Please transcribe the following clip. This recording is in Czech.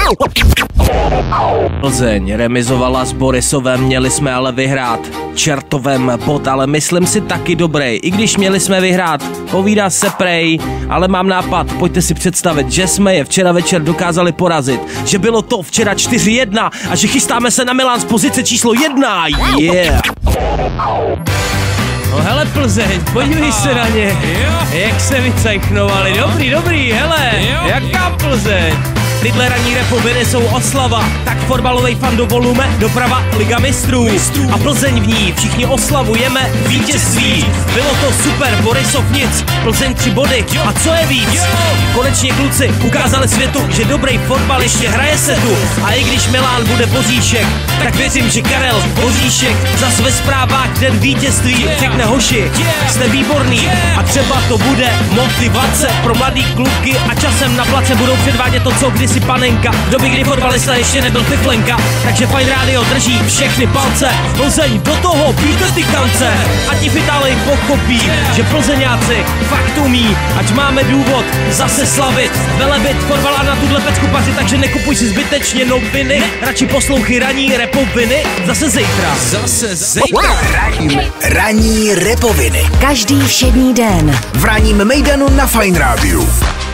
Plzeň remizovala s Borisovem, měli jsme ale vyhrát. Čertovem bod, ale myslím si taky dobrý. I když měli jsme vyhrát, povídá se prej, ale mám nápad, pojďte si představit, že jsme je včera večer dokázali porazit, že bylo to včera 4-1 a že chystáme se na Milán z pozice číslo 1. Yeah! No hele Plzeň, podívej se na ně, jak se vycajchnovali, dobrý, hele, jaká Plzeň? Tyhle ranní repoviny jsou oslava, tak fotbalovej fan do volume, doprava Liga mistrů. A Plzeň v ní, všichni oslavujeme vítězství. Bylo to super, Borisov nic, Plzeň 3 body. A co je víc? Konečně kluci ukázali světu, že dobrý fotbal ještě hraje se tu. A i když Milán bude Boříšek, tak věřím, že Karel Boříšek zas ve zprávách den vítězství řekne hoši, jste výborný. A třeba to bude motivace pro mladý kluky a časem na place budou předvádět to, co kdysi panenka, v době, kdy fotbalista ještě nebyl piflenka. Takže Fajn rádio drží všechny palce, Plzeň do toho, píte ty kance. A ti v Itálii pochopí, že Plzeňáci fakt umí, ať máme důvod zase slavit, velebit fotbal a na tuhle pecku pařit, takže nekupuj si zbytečně noviny, radši poslouchej ranní repoviny, zase zítra. Ranní repoviny. Každý všední den V ranním mejdanu na Fajn rádiu.